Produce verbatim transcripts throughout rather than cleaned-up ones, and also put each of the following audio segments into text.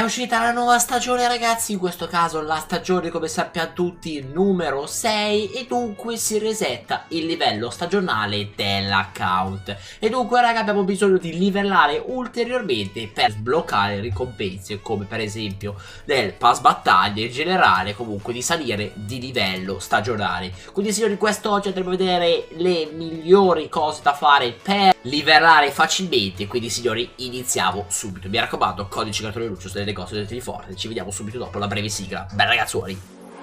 È uscita la nuova stagione ragazzi, in questo caso la stagione come sappiamo tutti numero sei e dunque si resetta il livello stagionale dell'account. E dunque raga abbiamo bisogno di livellare ulteriormente per sbloccare ricompense come per esempio del pass battaglie in generale, comunque di salire di livello stagionale. Quindi signori quest'oggi andremo a vedere le migliori cose da fare per livellare facilmente, quindi signori iniziamo subito. Mi raccomando, codice Gattone Lucio delle cose del teleforte. Ci vediamo subito dopo la breve sigla. Beh ragazzuoli,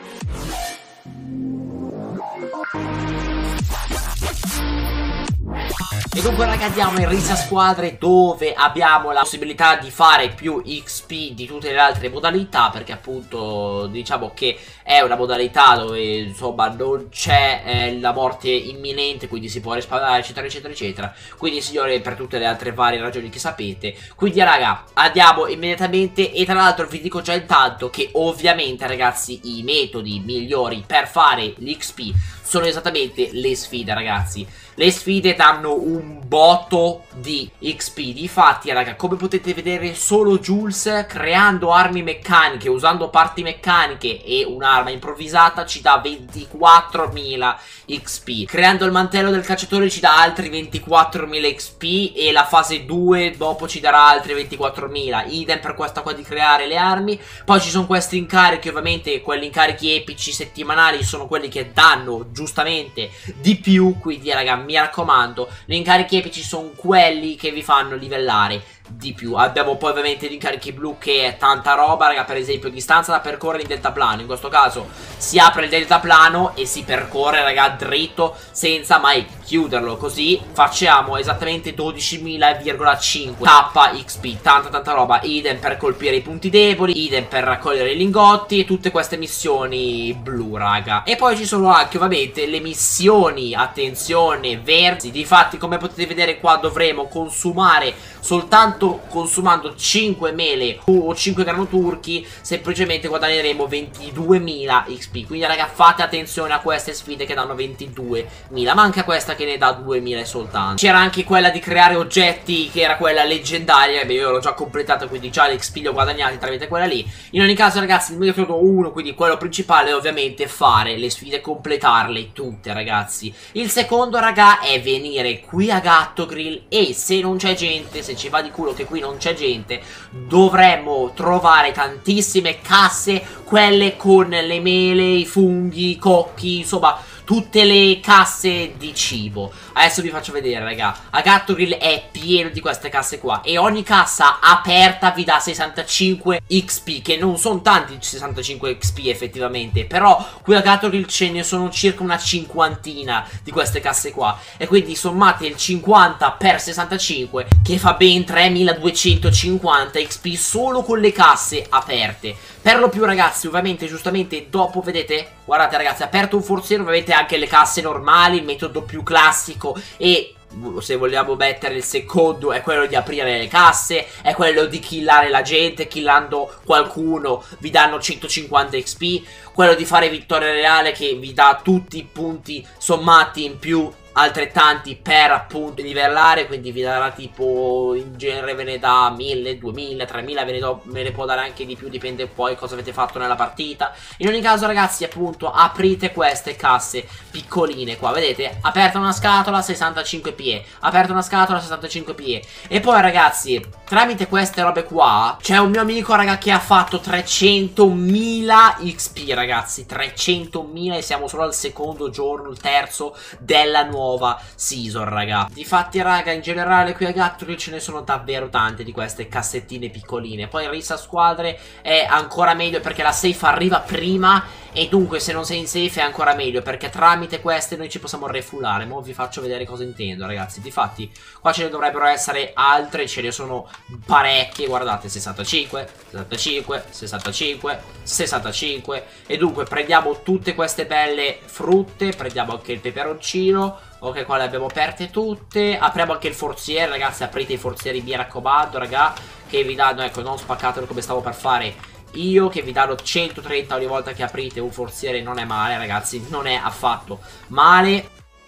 e dunque raga andiamo in risa squadre, dove abbiamo la possibilità di fare più X P di tutte le altre modalità, perché appunto diciamo che è una modalità dove insomma non c'è eh, la morte imminente, quindi si può risparmiare eccetera eccetera eccetera. Quindi signore, per tutte le altre varie ragioni che sapete. Quindi raga andiamo immediatamente. E tra l'altro vi dico già intanto che ovviamente ragazzi i metodi migliori per fare l'X P sono esattamente le sfide ragazzi. Le sfide danno un botto di X P. Difatti raga, come potete vedere, solo Jules creando armi meccaniche, usando parti meccaniche e un'arma improvvisata ci dà ventiquattromila X P. Creando il mantello del cacciatore ci dà altri ventiquattromila X P. E la fase due dopo ci darà altri ventiquattromila. Idem per questa qua di creare le armi. Poi ci sono questi incarichi, ovviamente quelli incarichi epici settimanali sono quelli che danno giustamente di più. Quindi raga mi raccomando, gli incarichi epici sono quelli che vi fanno livellare di più. Abbiamo poi ovviamente gli incarichi blu, che è tanta roba raga, per esempio distanza da percorrere in deltaplano. In questo caso si apre il deltaplano e si percorre raga dritto senza mai chiuderlo, così facciamo esattamente dodicimila virgola cinque K X P, tanta tanta roba. Idem per colpire i punti deboli, idem per raccogliere i lingotti e tutte queste missioni blu raga. E poi ci sono anche ovviamente le missioni, attenzione, verdi. Difatti come potete vedere qua dovremo consumare soltanto consumando cinque mele o cinque grano turchi semplicemente guadagneremo ventiduemila X P. Quindi raga fate attenzione a queste sfide che danno ventiduemila, ma anche a questa che ne dà duemila soltanto. C'era anche quella di creare oggetti, che era quella leggendaria. Beh, io l'ho già completata, quindi già l'X P li ho guadagnati tramite quella lì. In ogni caso ragazzi il metodo uno, quindi quello principale, è ovviamente fare le sfide, completarle tutte ragazzi. Il secondo raga è venire qui a Gattogrill e se non c'è gente, se ci va di culo che qui non c'è gente, dovremmo trovare tantissime casse, quelle con le mele, i funghi, i cocchi, insomma tutte le casse di cibo. Adesso vi faccio vedere raga. A Gattogrill è pieno di queste casse qua e ogni cassa aperta vi dà sessantacinque X P, che non sono tanti sessantacinque X P effettivamente, però qui a Gattogrill ce ne sono circa una cinquantina di queste casse qua. E quindi sommate il cinquanta per sessantacinque che fa ben tremiladuecentocinquanta X P solo con le casse aperte. Per lo più ragazzi ovviamente giustamente dopo vedete, guardate ragazzi, aperto un forziere, ovviamente anche le casse normali, il metodo più classico e se vogliamo mettere il secondo è quello di aprire le casse, è quello di killare la gente. Killando qualcuno vi danno centocinquanta X P. Quello di fare vittoria reale, che vi dà tutti i punti sommati in più altrettanti per appunto livellare, quindi vi darà tipo in genere ve ne dà mille, duemila, tremila, ve ne, do, ve ne può dare anche di più, dipende poi cosa avete fatto nella partita. In ogni caso ragazzi appunto aprite queste casse piccoline qua, vedete, aperta una scatola sessantacinque P E, aperta una scatola sessantacinque P E. E poi ragazzi tramite queste robe qua c'è un mio amico raga che ha fatto trecentomila X P ragazzi, trecentomila, e siamo solo al secondo giorno, il terzo della nuova season raga. Difatti raga in generale qui a Gattogrill ce ne sono davvero tante di queste cassettine piccoline. Poi in rissa squadre è ancora meglio perché la safe arriva prima, e dunque se non sei in safe è ancora meglio perché tramite queste noi ci possiamo refullare. Mo vi faccio vedere cosa intendo ragazzi. Difatti qua ce ne dovrebbero essere altre, ce ne sono parecchie, guardate, sessantacinque, sessantacinque, sessantacinque, sessantacinque. E dunque prendiamo tutte queste belle frutte, prendiamo anche il peperoncino. Ok, qua le abbiamo aperte tutte. Apriamo anche il forziere ragazzi, aprite i forzieri mi raccomando raga, che vi danno, ecco, non spaccatelo come stavo per fare io, che vi danno centotrenta ogni volta che aprite un forziere. Non è male ragazzi, non è affatto male.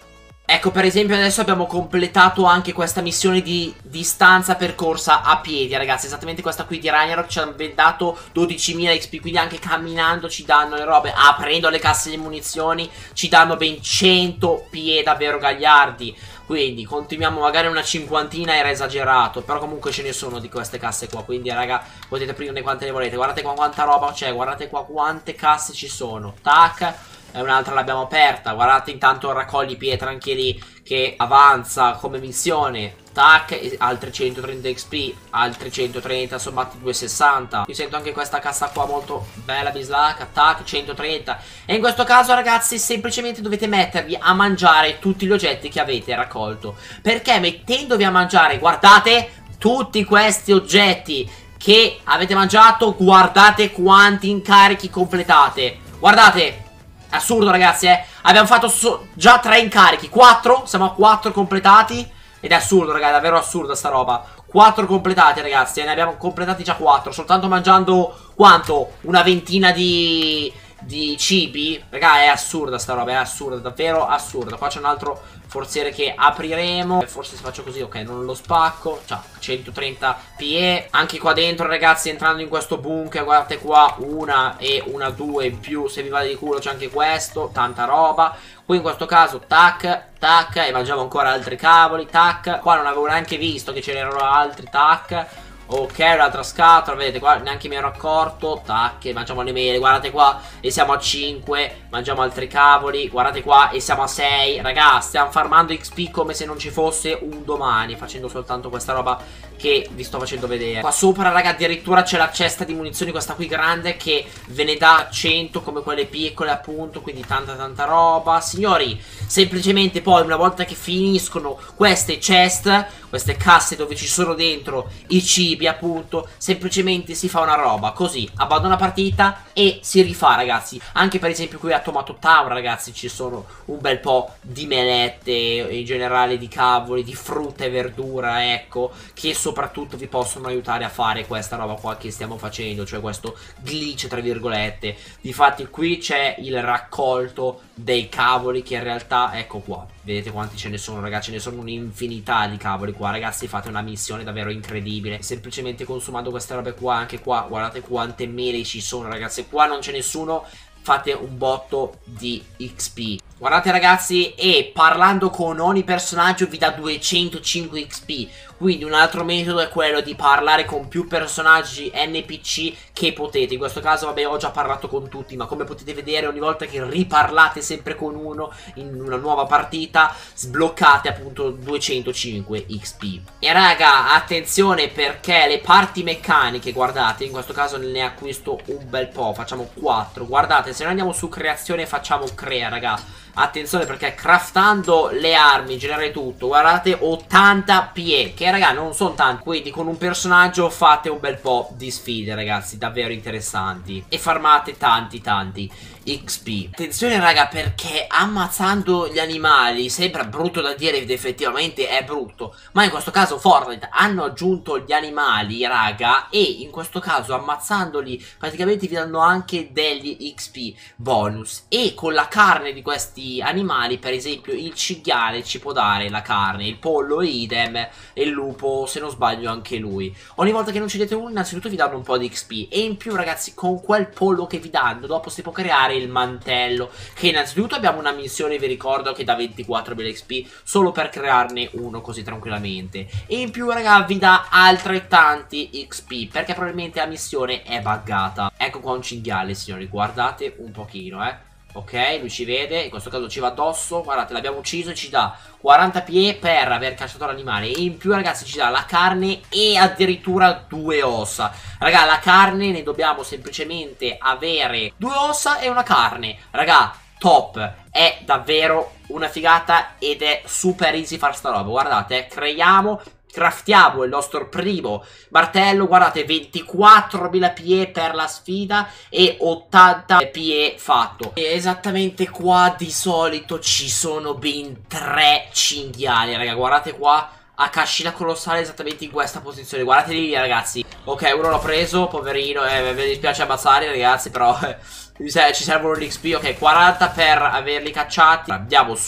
Ecco, per esempio adesso abbiamo completato anche questa missione di distanza percorsa a piedi, ragazzi. Esattamente questa qui di Ragnarok ci hanno dato dodicimila X P, quindi anche camminando ci danno le robe. Aprendo le casse di munizioni ci danno ben cento P E davvero gagliardi. Quindi continuiamo, magari una cinquantina era esagerato, però comunque ce ne sono di queste casse qua. Quindi raga, potete prenderne quante ne volete. Guardate qua quanta roba c'è, guardate qua quante casse ci sono. Tac. E un'altra l'abbiamo aperta. Guardate intanto raccogli pietra anche lì, che avanza come missione. Tac, e altri centotrenta X P, altri centotrenta sommati duecentosessanta. Io sento anche questa cassa qua molto bella, bislacca. Tac, centotrenta. E in questo caso ragazzi semplicemente dovete mettervi a mangiare tutti gli oggetti che avete raccolto, perché mettendovi a mangiare, guardate, tutti questi oggetti che avete mangiato, guardate quanti incarichi completate. Guardate, assurdo ragazzi, eh. Abbiamo fatto so già tre incarichi, quattro, siamo a quattro completati. Ed è assurdo ragazzi, è davvero assurda sta roba. quattro completati ragazzi, e ne abbiamo completati già quattro, soltanto mangiando quanto? Una ventina di, di cibi. Raga, è assurda sta roba, è assurda, davvero assurda. Qua c'è un altro forziere che apriremo. Forse se faccio così, ok, non lo spacco. Ciao, centotrenta P E. Anche qua dentro ragazzi, entrando in questo bunker, guardate qua, una e una due in più. Se vi va di culo c'è anche questo, tanta roba. Qui in questo caso, tac, tac, e mangiamo ancora altri cavoli, tac. Qua non avevo neanche visto che ce n'erano altri, tac. Ok, un'altra scatola, vedete qua, neanche mi ero accorto. Tac, e mangiamo le mele, guardate qua. E siamo a cinque, mangiamo altri cavoli. Guardate qua, e siamo a sei. Ragazzi, stiamo farmando X P come se non ci fosse un domani, facendo soltanto questa roba che vi sto facendo vedere. Qua sopra, raga, addirittura c'è la cesta di munizioni, questa qui grande, che ve ne dà cento come quelle piccole appunto. Quindi tanta tanta roba. Signori, semplicemente poi una volta che finiscono queste chest, queste casse dove ci sono dentro i cibi appunto, semplicemente si fa una roba così, abbandona partita e si rifà ragazzi. Anche per esempio qui a Tomato Town ragazzi ci sono un bel po' di melette, in generale di cavoli, di frutta e verdura, ecco, che soprattutto vi possono aiutare a fare questa roba qua che stiamo facendo, cioè questo glitch tra virgolette. Difatti qui c'è il raccolto dei cavoli che in realtà, ecco qua, vedete quanti ce ne sono ragazzi, ce ne sono un'infinità di cavoli qua ragazzi. Fate una missione davvero incredibile semplicemente consumando queste robe qua. Anche qua guardate quante mele ci sono ragazzi, qua non c'è nessuno, fate un botto di X P. Guardate ragazzi, e parlando con ogni personaggio vi dà duecentocinque X P. Quindi un altro metodo è quello di parlare con più personaggi N P C che potete. In questo caso vabbè, ho già parlato con tutti, ma come potete vedere ogni volta che riparlate sempre con uno in una nuova partita sbloccate appunto duecentocinque X P. E raga, attenzione, perché le parti meccaniche, guardate, in questo caso ne acquisto un bel po', facciamo quattro. Guardate, se noi andiamo su creazione e facciamo crea raga, attenzione perché craftando le armi, in generale tutto, guardate, ottanta P E, che raga non sono tanti. Quindi con un personaggio fate un bel po' di sfide ragazzi, davvero interessanti, e farmate tanti tanti X P. Attenzione raga, perché ammazzando gli animali, sembra brutto da dire ed effettivamente è brutto, ma in questo caso Fortnite hanno aggiunto gli animali raga, e in questo caso ammazzandoli praticamente vi danno anche degli X P bonus. E con la carne di questi animali, per esempio il cinghiale ci può dare la carne, il pollo idem, e il lupo se non sbaglio anche lui. Ogni volta che non uccidete uno innanzitutto vi danno un po' di X P, e in più ragazzi con quel pollo che vi danno dopo si può creare il mantello, che innanzitutto abbiamo una missione, vi ricordo, che dà ventiquattromila X P solo per crearne uno così tranquillamente. E in più raga vi dà altrettanti X P, perché probabilmente la missione è buggata. Ecco qua un cinghiale signori, guardate un pochino eh. Ok, lui ci vede, in questo caso ci va addosso. Guardate, l'abbiamo ucciso e ci dà quaranta P E per aver cacciato l'animale. E in più ragazzi ci dà la carne e addirittura due ossa. Raga, la carne ne dobbiamo semplicemente avere due ossa e una carne. Raga, top, è davvero una figata ed è super easy fare sta roba. Guardate, creiamo, craftiamo il nostro primo martello. Guardate, ventiquattromila P E per la sfida e ottanta P E fatto. E esattamente qua di solito ci sono ben tre cinghiali raga, guardate qua, a cascina colossale esattamente in questa posizione. Guardate lì ragazzi. Ok, uno l'ho preso, poverino, eh, mi dispiace ammazzarli ragazzi, però eh, ci servono l'X P. Ok, quaranta per averli cacciati. Andiamo su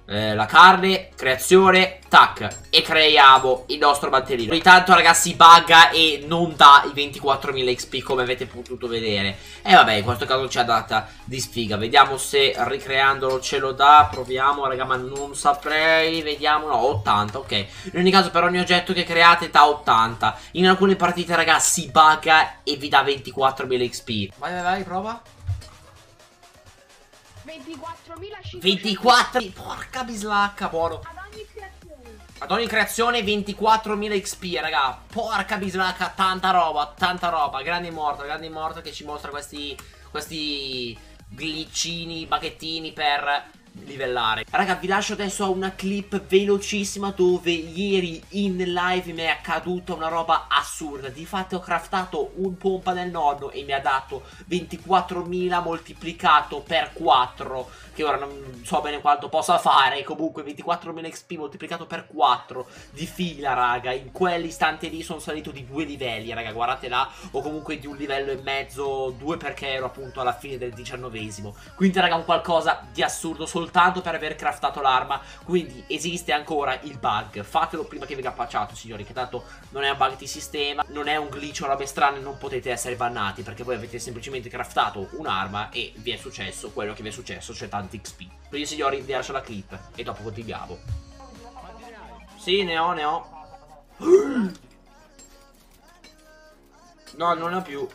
eh, la carne, creazione, tac, e creiamo il nostro mantellino. Ogni tanto ragazzi bugga e non dà i ventiquattromila X P come avete potuto vedere. E vabbè, in questo caso ci ha data di sfiga. Vediamo se ricreandolo ce lo dà. Proviamo raga, ma non saprei. Vediamo, no, ottanta, ok. In ogni caso per ogni oggetto che create dà ottanta. In alcune partite ragazzi si bugga e vi dà ventiquattromila X P. Vai vai vai, prova. ventiquattromilacinquecento. ventiquattro, porca bislacca, buono. Ad ogni creazione. Ad ogni creazione ventiquattromila X P, raga. Porca bislacca, tanta roba, tanta roba. Grande morto, grande morto che ci mostra questi Questi glitchini, bacchettini per livellare. Raga, vi lascio adesso a una clip velocissima dove ieri in live mi è accaduta una roba assurda. Difatti ho craftato un pompa del nonno e mi ha dato ventiquattromila moltiplicato per quattro, che ora non so bene quanto possa fare. Comunque ventiquattromila X P moltiplicato per quattro di fila, raga. In quell'istante lì sono salito di due livelli, raga, guardate là. O comunque di un livello e mezzo, due, perché ero appunto alla fine del diciannovesimo. Quindi raga, un qualcosa di assurdo soltanto per aver craftato l'arma. Quindi esiste ancora il bug. Fatelo prima che venga patchato, signori, che tanto non è un bug di sistema, non è un glitch o robe strane, non potete essere bannati, perché voi avete semplicemente craftato un'arma e vi è successo quello che vi è successo, cioè tanti X P. Quindi signori, vi lascio la clip e dopo continuiamo. Sì, ne ho, ne ho. No, non ne ho più.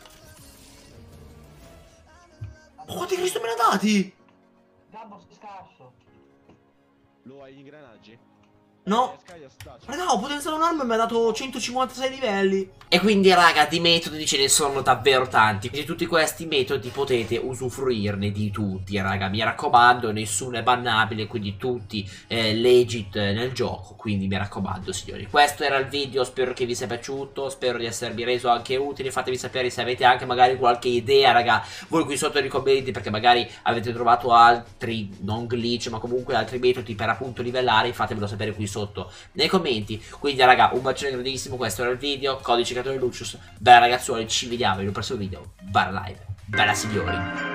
Quanti Cristo me ne ha dati? Gabbo, sei scarso. Lo hai gli ingranaggi? No. Eh, Raga, ho potenziato un'arma e mi ha dato centocinquantasei livelli. E quindi raga, di metodi ce ne sono davvero tanti. Di tutti questi metodi potete usufruirne di tutti, raga. Mi raccomando, nessuno è bannabile, quindi tutti eh, legit nel gioco. Quindi mi raccomando signori, questo era il video. Spero che vi sia piaciuto, spero di esservi reso anche utile. Fatemi sapere se avete anche magari qualche idea, raga, voi qui sotto nei commenti, perché magari avete trovato altri, non glitch, ma comunque altri metodi per appunto livellare. Fatemelo sapere qui sotto nei commenti. Quindi raga, un bacione grandissimo. Questo era il video, codice Lucius. Bella ragazzuoli, ci vediamo in un prossimo video. Bella live, bella signori.